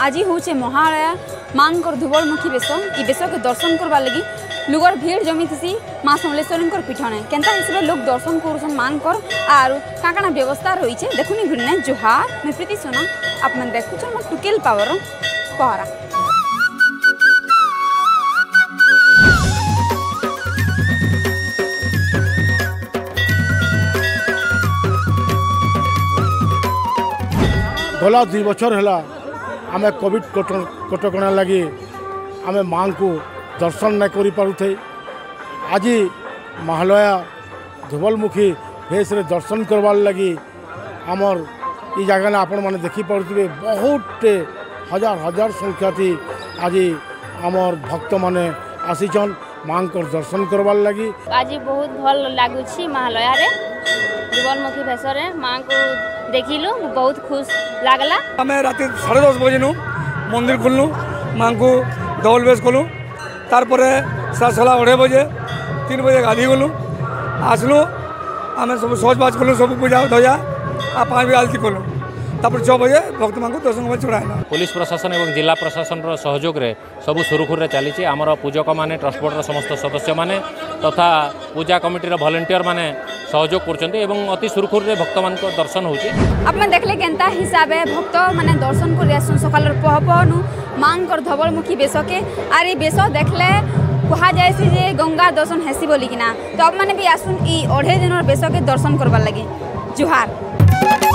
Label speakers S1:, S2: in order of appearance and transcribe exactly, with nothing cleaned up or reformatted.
S1: आज हूँ महालया मांकर धुबलमुखी बेश ई बेश के दर्शन करवा लगी लुगर भीड़ जमी थी माँ समलेश्वरी पीठने केन्ता हिसाब से लोग दर्शन कर मांकर आर का काना व्यवस्था रही है देखुनी भिड़ ने जुहार मैं प्रीति सोना आप देखुच मोर टुकेल पावर पहरा।
S2: गला दुई बछर है आम कोविड कटकणा लगी आम माँ को दर्शन नहीं कर पारे आज महालया धुबलमुखी भेष रे दर्शन करवार लगी आमर ये जगह आपण मैंने देखी पारे बहुत हजार हजार संख्या थी आज आमर भक्त माने आसीचन माँ को दर्शन करवार लगी।
S3: आज बहुत भल लगुच महालया रे धुबलमुखी भेष रे माँ को देखिलु बहुत खुश लगला।
S4: आम रात साढ़े दस बजे नु मंदिर खुलनु माँ को धवल बेस कलु तार शेष है अढ़ाई बजे तीन बजे गाधी गलु आसलु आम सब सहज बाज कलु सब पूजा धजा आ पाँच बजे आलती कलु तापर छः बजे भक्त मान दर्शन चढ़ाला।
S5: पुलिस प्रशासन और जिला प्रशासन सहयोग रे सब सुरुखुरे चली आमर पूजक माने ट्रस्ट बोर्ड समस्त सदस्य माने तथा पूजा कमिटीर भलेंटियर माने सहयोग कर अति सुरुखुरे भक्त मान दर्शन होचे।
S1: आप देखले केन्ता हिसाब है भक्त माने दर्शन कर सकाल पह पहनु मांकर धवलमुखी बेश के आर ये बेश देखले कहा जाए जे गंगा दर्शन हेसी बोलिकिना तो आप मैंने भी आसुन ई अढ़े दिन बेश के दर्शन करवार लगे। जुहार।